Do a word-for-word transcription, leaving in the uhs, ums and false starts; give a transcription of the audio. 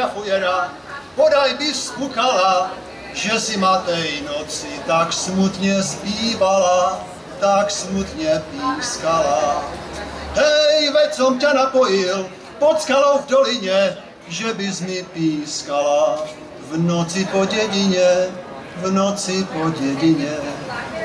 fujera, fujera, podaj bys pukala, že si matej noci tak smutně zpívala, tak smutně pískala. Hej, veď som ťa napojil pod skalou v dolině, že bys mi pískala v noci po dědině, v noci po dědině.